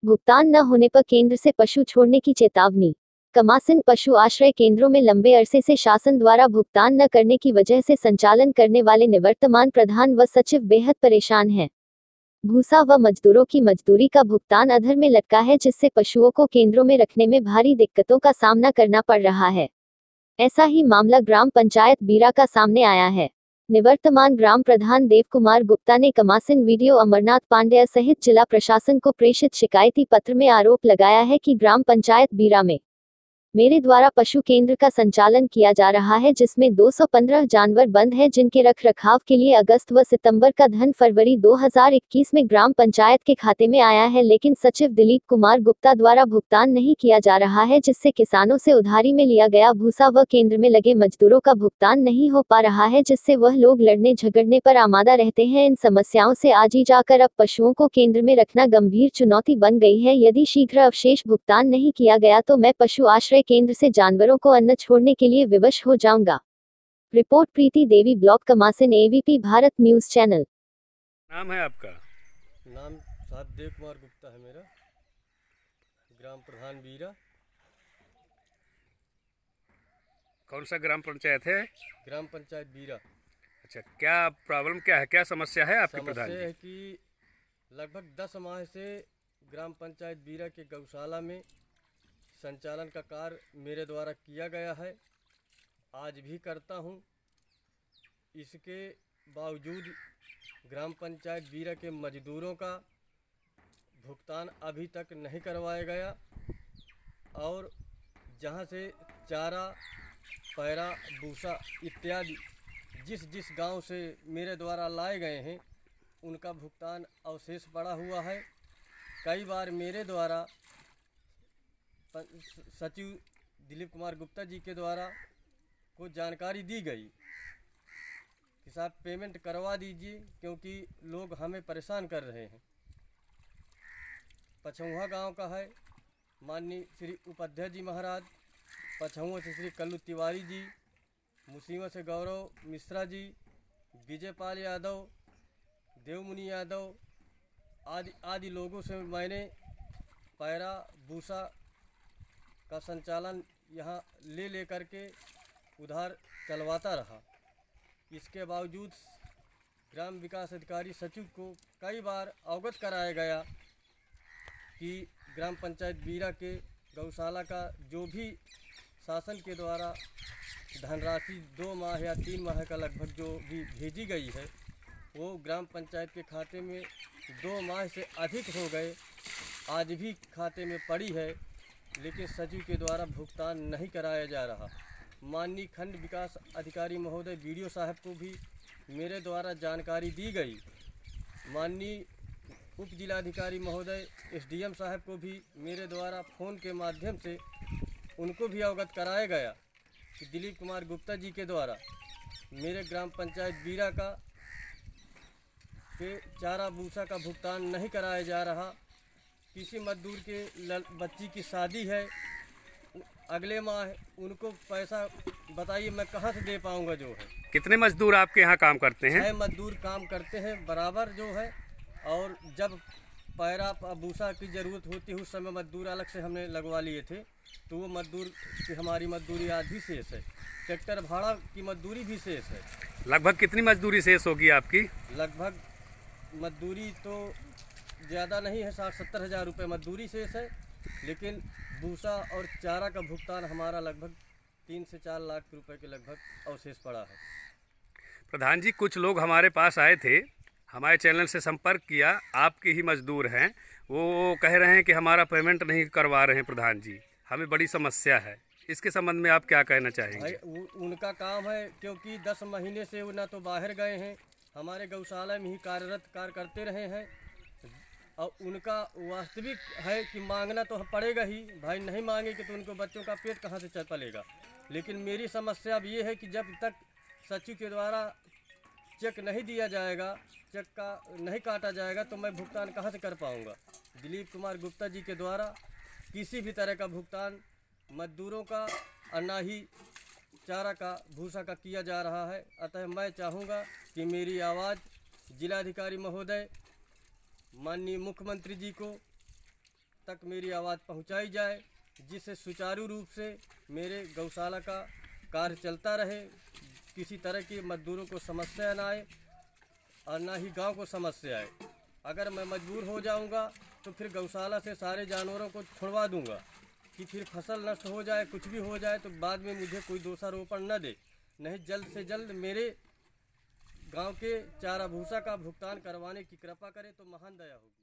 भुगतान न होने पर केंद्र से पशु छोड़ने की चेतावनी। कमासिन पशु आश्रय केंद्रों में लंबे अरसे से शासन द्वारा भुगतान न करने की वजह से संचालन करने वाले निवर्तमान प्रधान व सचिव बेहद परेशान हैं। भूसा व मजदूरों की मजदूरी का भुगतान अधर में लटका है, जिससे पशुओं को केंद्रों में रखने में भारी दिक्कतों का सामना करना पड़ रहा है। ऐसा ही मामला ग्राम पंचायत बीरा का सामने आया है। निवर्तमान ग्राम प्रधान देव कुमार गुप्ता ने कमासिन वीडियो अमरनाथ पांड्या सहित जिला प्रशासन को प्रेषित शिकायती पत्र में आरोप लगाया है कि ग्राम पंचायत बीरा में मेरे द्वारा पशु केंद्र का संचालन किया जा रहा है, जिसमें 215 जानवर बंद हैं, जिनके रख रखाव के लिए अगस्त व सितंबर का धन फरवरी 2021 में ग्राम पंचायत के खाते में आया है, लेकिन सचिव दिलीप कुमार गुप्ता द्वारा भुगतान नहीं किया जा रहा है, जिससे किसानों से उधारी में लिया गया भूसा व केंद्र में लगे मजदूरों का भुगतान नहीं हो पा रहा है, जिससे वह लोग लड़ने झगड़ने पर आमादा रहते हैं। इन समस्याओं से आज ही जाकर अब पशुओं को केंद्र में रखना गंभीर चुनौती बन गई है। यदि शीघ्र अवशेष भुगतान नहीं किया गया तो मैं पशु आश्रय केंद्र से जानवरों को अन्न छोड़ने के लिए विवश हो जाऊंगा। Report Preeti Devi, block Kamasin, ABP Bharat news channel. नाम है आपका? नाम साहब देव कुमार गुप्ता है मेरा, ग्राम प्रधान बीरा। कौन सा ग्राम पंचायत है? ग्राम पंचायत बीरा। अच्छा, क्या प्रॉब्लम क्या है, क्या समस्या है आपके प्रधान समस्या है जी? कि लगभग 10 माह से ग्राम पंचायत बीरा के गौशाला में संचालन का कार्य मेरे द्वारा किया गया है, आज भी करता हूं। इसके बावजूद ग्राम पंचायत बीरा के मजदूरों का भुगतान अभी तक नहीं करवाया गया और जहां से चारा, पैरा, भूसा इत्यादि जिस जिस गांव से मेरे द्वारा लाए गए हैं उनका भुगतान अवशेष पड़ा हुआ है। कई बार मेरे द्वारा सचिव दिलीप कुमार गुप्ता जी के द्वारा को जानकारी दी गई कि साहब पेमेंट करवा दीजिए, क्योंकि लोग हमें परेशान कर रहे हैं। पछौहा गांव का है माननीय श्री उपाध्याय जी महाराज, पछौआ से श्री कल्लू तिवारी जी, मुसीमा से गौरव मिश्रा जी, विजयपाल यादव, देवमुनि यादव आदि लोगों से मैंने पैरा भूसा का संचालन यहाँ ले करके उधार चलवाता रहा। इसके बावजूद ग्राम विकास अधिकारी सचिव को कई बार अवगत कराया गया कि ग्राम पंचायत बीरा के गौशाला का जो भी शासन के द्वारा धनराशि 2 माह या 3 माह का लगभग जो भी भेजी गई है वो ग्राम पंचायत के खाते में 2 माह से अधिक हो गए, आज भी खाते में पड़ी है, लेकिन सचिव के द्वारा भुगतान नहीं कराया जा रहा। माननीय खंड विकास अधिकारी महोदय वीडियो साहब को भी मेरे द्वारा जानकारी दी गई। माननीय उप जिलाधिकारी महोदय एसडीएम साहब को भी मेरे द्वारा फ़ोन के माध्यम से उनको भी अवगत कराया गया कि दिलीप कुमार गुप्ता जी के द्वारा मेरे ग्राम पंचायत बीरा का के चारा भूसा का भुगतान नहीं कराया जा रहा। किसी मजदूर के बच्ची की शादी है अगले माह, उनको पैसा बताइए मैं कहाँ से दे पाऊँगा जो है। कितने मजदूर आपके यहाँ काम करते हैं? 6 मजदूर काम करते हैं बराबर जो है, और जब पैरा भूसा की ज़रूरत होती है उस समय मजदूर अलग से हमने लगवा लिए थे, तो वो मजदूर की हमारी मजदूरी आज भी शेष है। ट्रैक्टर भाड़ा की मजदूरी भी शेष है। लगभग कितनी मजदूरी शेष होगी आपकी? लगभग मजदूरी तो ज़्यादा नहीं है, 60-70 हज़ार रुपये मजदूरी शेष है, लेकिन भूसा और चारा का भुगतान हमारा लगभग 3 से 4 लाख रुपए के लगभग अवशेष पड़ा है। प्रधान जी, कुछ लोग हमारे पास आए थे, हमारे चैनल से संपर्क किया, आपके ही मजदूर हैं, वो कह रहे हैं कि हमारा पेमेंट नहीं करवा रहे हैं प्रधान जी, हमें बड़ी समस्या है। इसके संबंध में आप क्या कहना चाहेंगे? भाई उनका काम है, क्योंकि 10 महीने से वो ना तो बाहर गए हैं, हमारे गौशाला में ही कार्यरत कार्य करते रहे हैं, और उनका वास्तविक है कि मांगना तो पड़ेगा ही। भाई नहीं मांगेंगे तो उनको बच्चों का पेट कहाँ से चल पलेगा। लेकिन मेरी समस्या अब ये है कि जब तक सचिव के द्वारा चेक नहीं दिया जाएगा, चेक का नहीं काटा जाएगा, तो मैं भुगतान कहाँ से कर पाऊँगा। दिलीप कुमार गुप्ता जी के द्वारा किसी भी तरह का भुगतान मजदूरों का और ना ही चारा का भूसा का किया जा रहा है। अतः मैं चाहूँगा कि मेरी आवाज़ जिलाधिकारी महोदय, माननीय मुख्यमंत्री जी को तक मेरी आवाज़ पहुंचाई जाए, जिससे सुचारू रूप से मेरे गौशाला का कार्य चलता रहे, किसी तरह की मजदूरों को समस्या ना आए और ना ही गांव को समस्या आए। अगर मैं मजबूर हो जाऊंगा तो फिर गौशाला से सारे जानवरों को छुड़वा दूंगा कि फिर फसल नष्ट हो जाए, कुछ भी हो जाए तो बाद में मुझे कोई दोषारोपण न दे। नहीं, जल्द से जल्द मेरे गांव के चारा भूसा का भुगतान करवाने की कृपा करें तो महान दया होगी।